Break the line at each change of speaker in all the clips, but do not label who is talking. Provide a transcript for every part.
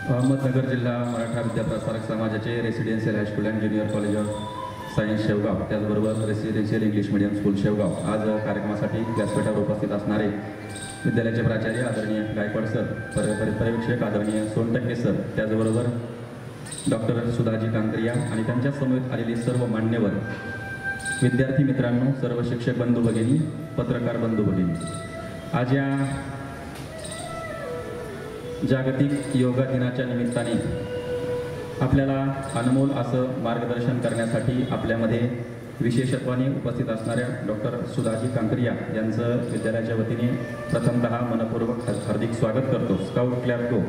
अहमदनगर जिल्हा मराठा विद्याप्रसारक समाजाचे residential high school and junior college of science Shevgaon, त्याचबरोबर residential English medium school Shevgaon आज कार्यक्रमासाठी व्यासपीठावर उपस्थित असणारे विद्यालयाचे प्राचार्य आदरणीय गायकवाड सर, पर्यवेक्षक आदरणीय सोनटक्के सर, त्याचबरोबर डॉक्टर सुधाजी कांकरिया आणि त्यांच्या समवेत आलेले सर्व मान्यवर, विद्यार्थी मित्रांनो, सर्व शिक्षक बंधू भगिनी, पत्रकार बंधू भगिनी, आज या जागतिक योगा दिनाच्या निमित्ताने आपल्याला अनमोल असं मार्गदर्शन करण्यासाठी आपल्यामध्ये विशेषत्वाने उपस्थित असणाऱ्या डॉक्टर सुधाजी कांकरिया यांचं विद्यालयाच्या वतीने प्रथमतः मनपूर्वक हार्दिक स्वागत करतो. Scout clap go.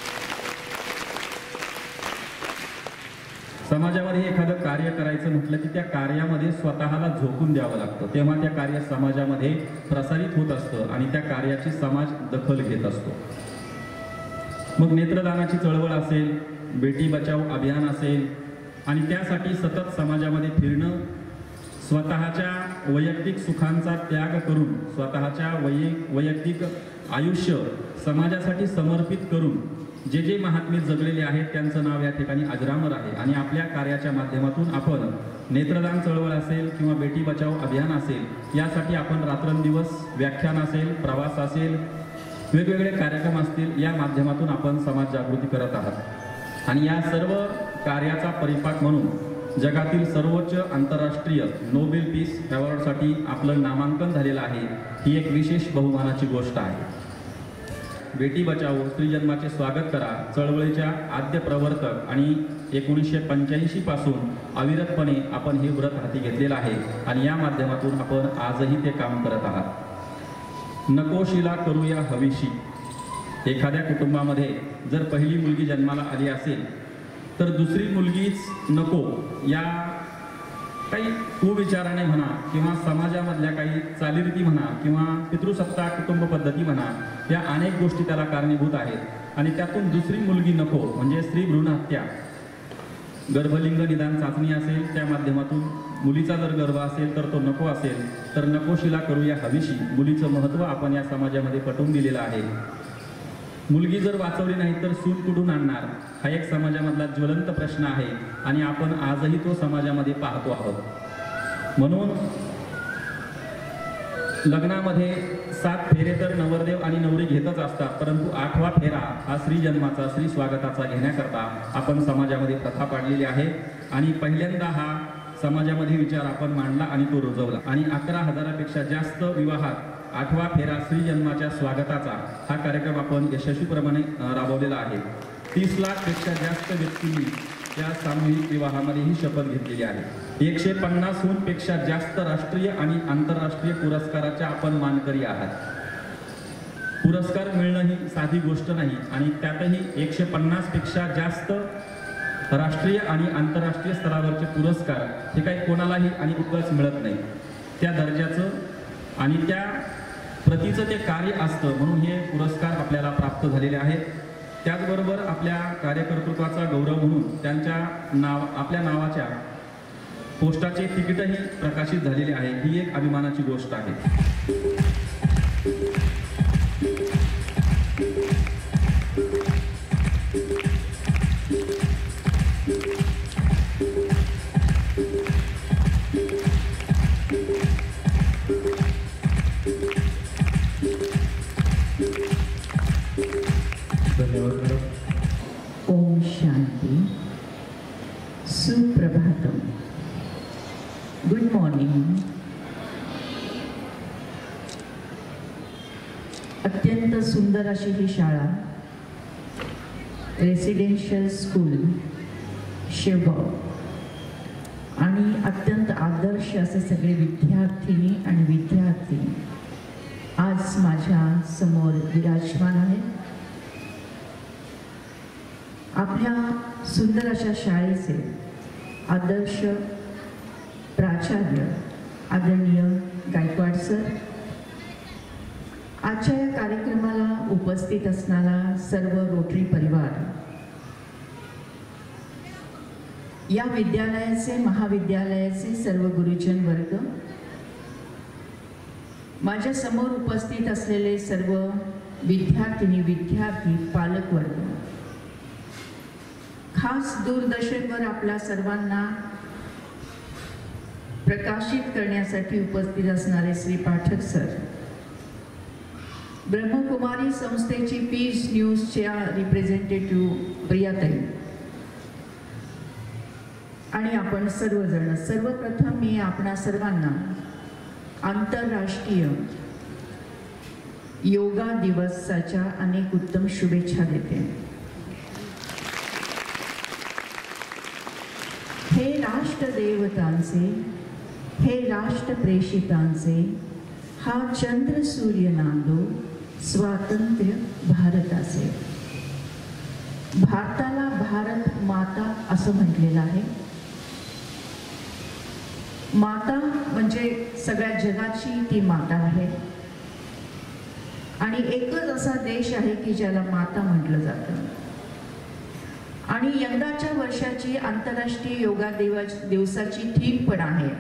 समाजामध्ये एखादं कार्य करायचं म्हटलं की त्या कार्यामध्ये स्वतःला झोकून द्यावं लागतं, तेव्हा त्या कार्य समाजामध्ये प्रसारित होत असतं आणि त्या कार्याची समाज दखल घेत असतो. मग नेत्रदानाची चळवळ असेल, बेटी बचाव अभियान असेल आणि त्यासाठी सतत समाजामध्ये फिरणं, स्वतःच्या वैयक्तिक सुखांचा त्याग करून स्वतःच्या वैयक्तिक आयुष्य समाजासाठी समर्पित करून जे जे महात्मे जगलेले आहेत त्यांचं नाव या ठिकाणी अजरामर आहे. आणि आपल्या कार्याच्या माध्यमातून आपण नेत्रदान चळवळ असेल किंवा बेटी बचाव अभियान असेल यासाठी आपण रात्रंदिवस व्याख्यान असेल, प्रवास असेल, वेगवेगळे कार्यक्रम असतील, या माध्यमातून आपण समाज जागृती करत आहात. आणि या सर्व कार्याचा परिपाक म्हणून जगातील सर्वोच्च आंतरराष्ट्रीय नोबेल पीस अवॉर्डसाठी आपलं नामांकन झालेलं आहे. ही एक विशेष बहुमानाची गोष्ट आहे. बेटी बचाओ स्त्री जन्माचे स्वागत करा चळवळीच्या आद्य प्रवर्तक आणि 1985 पासून अविरतपणे आपण हे व्रत हाती घेतलेलं आहे आणि या माध्यमातून आपण आजही ते काम करत आहात. नकोशीला करूया हवीशी. एखाद्या कुटुंबामध्ये जर पहिली मुलगी जन्माला आली असेल तर दुसरी मुलगीच नको या काही कुविचाराने म्हणा किंवा समाजामधल्या काही चालीरीती म्हणा किंवा पितृसत्ता कुटुंब पद्धती म्हणा, या अनेक गोष्टी त्याला कारणीभूत आहेत. आणि त्यातून दुसरी मुलगी नको म्हणजे स्त्री भ्रूण हत्या, गर्भलिंग निदान चाचणी असेल त्या माध्यमातून मुलीचा जर गर्भ असेल तर तो नको असेल तर नकोशीला करूया हवीशी. मुलीचं महत्त्व आपण या समाजामध्ये पटवून दिलेलं आहे. मुलगी जर वाचवली नाही तर सून कुठून आणणार, हा एक समाजामधला ज्वलंत प्रश्न आहे आणि आपण आजही तो समाजामध्ये पाहतो आहोत. म्हणून लग्नामध्ये 7 फेरे तर नवरदेव आणि नवरी घेतच असतात, परंतु 8वा फेरा हा स्त्री जन्माचा, स्त्री स्वागताचा घेण्याकरता आपण समाजामध्ये प्रथा पाडलेली आहे. आणि पहिल्यांदा हा समाजामध्ये विचार आपण मांडला आणि तो रुजवला. आणि 11,000पेक्षा जास्त विवाहात 8वा फेरा स्त्री जन्माच्या स्वागताचा हा कार्यक्रम आपण यशस्वीप्रमाणे राबवलेला आहे. 30 लाखपेक्षा जास्त व्यक्तींनी या सामूहिक विवाहामध्ये ही शपथ घेतलेली आहे. 150हून पेक्षा जास्त राष्ट्रीय आणि आंतरराष्ट्रीय पुरस्काराच्या आपण मानकरी आहात. पुरस्कार मिळणं ही साधी गोष्ट नाही आणि त्यातही 150पेक्षा जास्त राष्ट्रीय आणि आंतरराष्ट्रीय स्तरावरचे पुरस्कार हे काही कोणालाही आणि उगाच मिळत नाही. त्या दर्जाचं आणि त्या प्रतीचं ते कार्य असतं, म्हणून हे पुरस्कार आपल्याला प्राप्त झालेले आहेत. त्याचबरोबर आपल्या कार्यकर्तृत्वाचा गौरव म्हणून त्यांच्या आपल्या नावाच्या पोस्टाचे तिकीटही प्रकाशित झालेले आहे. ही एक अभिमानाची गोष्ट आहे.
ओम शांती. सुप्रभातम. Good morning. अत्यंत सुंदर अशी ही शाळा, रेसिडेन्शियल स्कूल शेवगाव, आणि अत्यंत आदर्श असे सगळे विद्यार्थिनी आणि विद्यार्थी आज माझ्या समोर विराजमान आहेत. आपल्या सुंदर अशा शाळेचे आदर्श प्राचार्य आदरणीय गायकवाड सर, आजच्या या कार्यक्रमाला उपस्थित असणारा सर्व रोटरी परिवार, या विद्यालयाचे महाविद्यालयाचे सर्व गुरुजन वर्ग, माझ्या समोर उपस्थित असलेले सर्व विद्यार्थिनी विद्यार्थी पालक वर्ग, खास दूरदर्शनवर आपल्या सर्वांना प्रकाशित करण्यासाठी उपस्थित असणारे श्री पाठक सर, ब्रह्मकुमारी संस्थेची पीस न्यूजच्या रिप्रेझेंटेटिव्ह प्रियाताई आणि आपण सर्वजण, सर्वप्रथम मी आपणा सर्वांना आंतरराष्ट्रीय योगा दिवसाच्या अनेक उत्तम शुभेच्छा देते. हे राष्ट्रदेवतांचे, हे राष्ट्रप्रेषितांचे, हा चंद्र सूर्य नांदो स्वातंत्र्य भारताचे. भारताला भारत माता असं म्हटलेलं आहे. माता म्हणजे सगळ्या जगाची ती माता आहे आणि एकच असा देश आहे की ज्याला माता म्हटलं जातं. आणि यंदाच्या वर्षाची आंतरराष्ट्रीय योगा दिवसाची थीम पण आहे,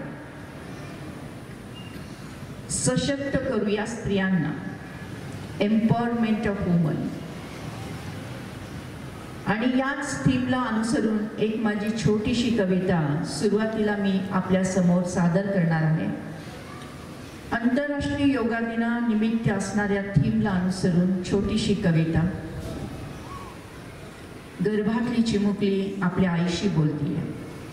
सशक्त करूया स्त्रियांना, एम्पॉवरमेंट ऑफ वुमन. आणि याच थीमला अनुसरून एक माझी छोटीशी कविता सुरुवातीला मी आपल्या समोर सादर करणार आहे. आंतरराष्ट्रीय योगा दिनानिमित्त असणाऱ्या थीमला अनुसरून छोटीशी कविता. गर्भातली चिमुकली आपल्या आईशी बोलतीये.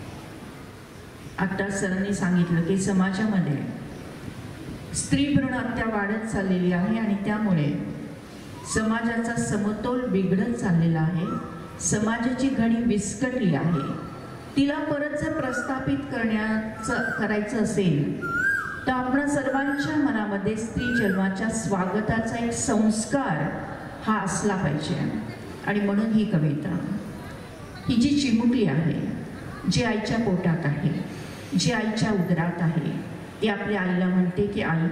आता सरांनी सांगितलं की समाजामध्ये स्त्री भ्रूण हत्या वाढत चाललेली आहे आणि त्यामुळे समाजाचा समतोल बिघडत चाललेला आहे. समाजाची घडी विस्कटली आहे. तिला परत जर प्रस्थापित करायचं असेल तर आपण सर्वांच्या मनामध्ये स्त्री जन्माच्या स्वागताचा एक संस्कार हा असला पाहिजे. आणि म्हणून ही कविता, ही जी चिमुकली आहे, जी आईच्या पोटात आहे, जी आईच्या उदरात आहे, ती आपल्या आईला म्हणते की आई,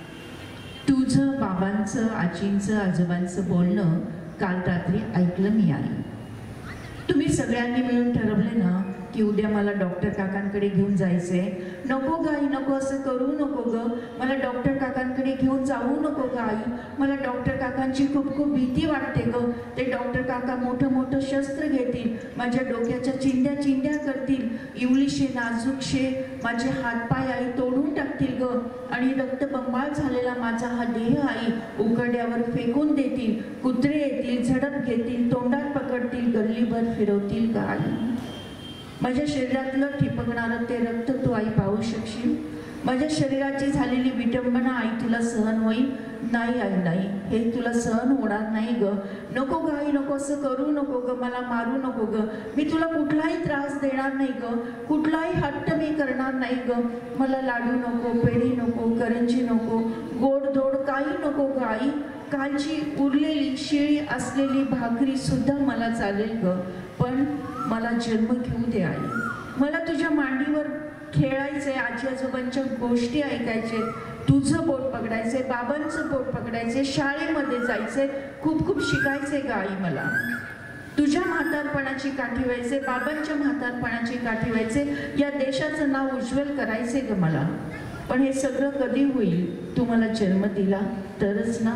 तुझं बाबांचं, आजींचं, आजोबांचं बोलणं काल रात्री ऐकलं मी आई. तुम्ही सगळ्यांनी मिळून ठरवले ना की उद्या मला डॉक्टर काकांकडे घेऊन जायचंय. नको ग आई, नको असं करू नको ग, मला डॉक्टर काकांकडे घेऊन जाऊ नको ग आई, मला डॉक्टर काकांची खूप खूप भीती वाटते ग. ते डॉक्टर काका मोठं मोठं शस्त्र घेतील, माझ्या डोक्याच्या चिंध्या चिंध्या करतील, इवलीशे नाजूकशे माझे हातपाय आई तोडून टाकतील ग. आणि रक्तबंबाळ झालेला माझा हा देह आई उकड्यावर फेकून देतील, कुत्रे येतील, झडप घेतील, तोंडात पकडतील, गल्लीभर फिरवतील ग आई. माझ्या शरीरातलं ठिपकणारं ते रक्त तू आई पाहू शकशील. माझ्या शरीराची झालेली विटंबना आई तुला सहन होईल. नाही आई नाही, हे तुला सहन होणार नाही ग. नको ग आई, नको असं करू नको ग, मला मारू नको ग, मी तुला कुठलाही त्रास देणार नाही ग, कुठलाही हट्ट मी करणार नाही ग. मला लाडू नको, पेढी नको, करंजी नको, गोडधोड काही नको ग आई. कालची उरलेली शिळी असलेली भाकरी सुद्धा मला चालेल ग, पण मला जन्म घेऊ दे आई. मला तुझ्या मांडीवर खेळायचंय, आजी आजोबांच्या गोष्टी ऐकायचे, तुझं बोट पकडायचंय, बाबांचं बोट पकडायचंय, शाळेमध्ये जायचंय, खूप खूप शिकायचंय ग आई. मला तुझ्या म्हातारपणाची काठी व्हायचे, बाबांच्या म्हातारपणाची काठी व्हायचे, या देशाचं नाव उज्ज्वल करायचे ग मला. पण हे सगळं कधी होईल? तू मला जन्म दिला तरच ना.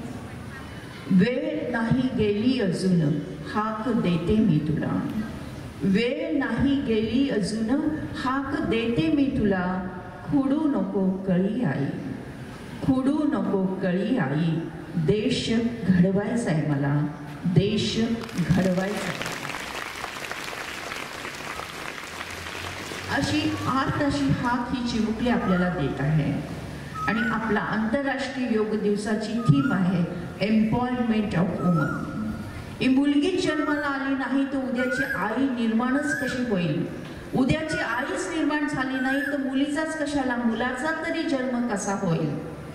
वेळ नाही गेली अजून, हाक देते मी तुला. वेळ नाही गेली अजून, हाक देते मी तुला. खुडू नको कळी आई, खुडू नको कळी आई. देश घडवायचा आहे मला, देश घडवायचा. अशी अशी हाक ही चिमुकली आपल्याला देत आहे. आणि आपला आंतरराष्ट्रीय योग दिवसाची थीम आहे एम्पॉवरमेंट ऑफ वुमन. ही मुलगी जन्माला आली नाही तर उद्याची आई निर्माणच कशी होईल? उद्याची आईच निर्माण झाली नाही तर मुलीचाच कशाला, मुलाचा तरी जन्म कसा होईल?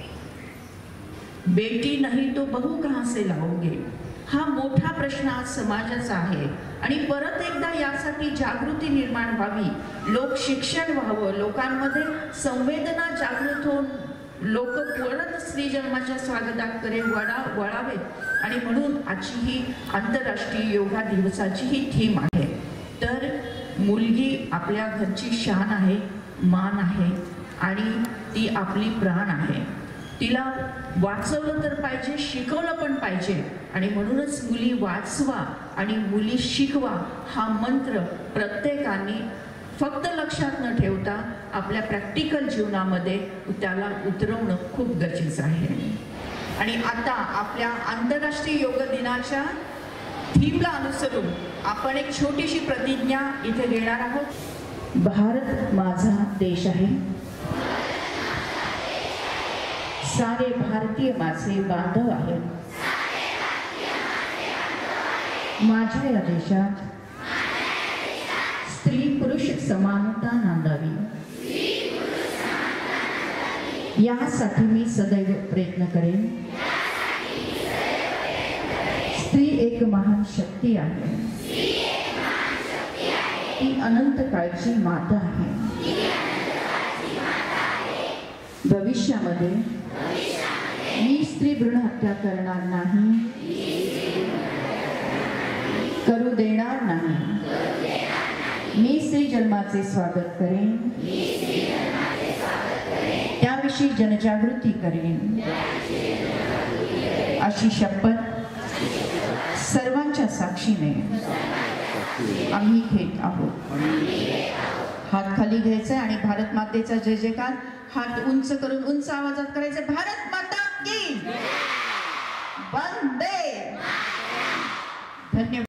बेटी नाही तो बहू कहां से लाओगे, हा मोठा प्रश्न आज समाजाचा आहे. आणि परत एकदा यासाठी जागृती निर्माण व्हावी, लोक शिक्षण व्हावं, लोकांमध्ये संवेदना जागृत होऊन लोक परत स्त्री जन्माच्या स्वागताकडे वळावेत. आणि म्हणून आजची ही आंतरराष्ट्रीय योगा दिवसाची ही थीम आहे. तर मुलगी आपल्या घरची शान आहे, मान आहे आणि ती आपली प्राण आहे. तिला वाचवलं तर पाहिजे, शिकवलं पण पाहिजे. आणि म्हणूनच मुली वाचवा आणि मुली शिकवा हा मंत्र प्रत्येकाने फक्त लक्षात न ठेवता आपल्या प्रॅक्टिकल जीवनामध्ये त्याला उतरवणं खूप गरजेचं आहे. आणि आता आपल्या आंतरराष्ट्रीय योग दिनाच्या थीमला अनुसरून आपण एक छोटीशी प्रतिज्ञा इथे घेणार आहोत. भारत माझा देश आहे, सारे भारतीय माझे बांधव आहेत. माझ्या या देशात स्त्री पुरुष समानता नांदावी, यासाठी मी सदैव प्रयत्न करेन. स्त्री एक महान शक्ती आहे, ती अनंत काळची माता आहे. भविष्यामध्ये मी स्त्री भ्रूण हत्या करणार नाही, करू देणार नाही. मी स्त्री जन्माचे स्वागत करेन, त्याविषयी जनजागृती करेन. अशी शपथ सर्वांच्या साक्षीने आम्ही घेत आहोत. हात खाली घ्यायचे आणि भारत मातेचा जय जयकार हात उंच करून उंच आवाजात करायचे. भारत माता की वंदे. धन्यवाद.